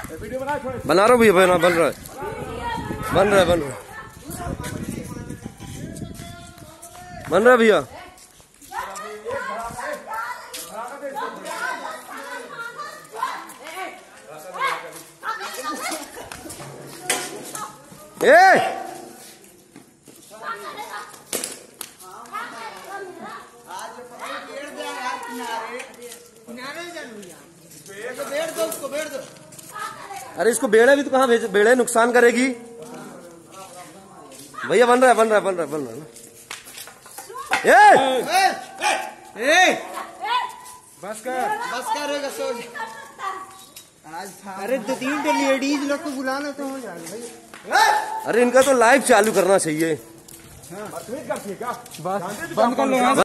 बना रहा हूँ भैया, बन रहा है, बन रहा है, बन रहा है, बन रहा है भैया। अरे इसको बेड़ा भी तो कहाँ भेज, बेड़े नुकसान करेगी भैया। बन रहा है, बन रहा है, बन रहा है, बन रहा है। बस कर आज। अरे 2-3 लेडीज लोग को बुलाना तो हो जाएगा। अरे इनका तो लाइव चालू करना चाहिए। बस बंद कर लो।